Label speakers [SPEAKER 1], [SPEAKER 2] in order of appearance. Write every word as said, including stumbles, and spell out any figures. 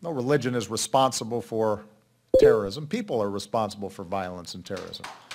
[SPEAKER 1] No religion is responsible for terrorism. People are responsible for violence and terrorism.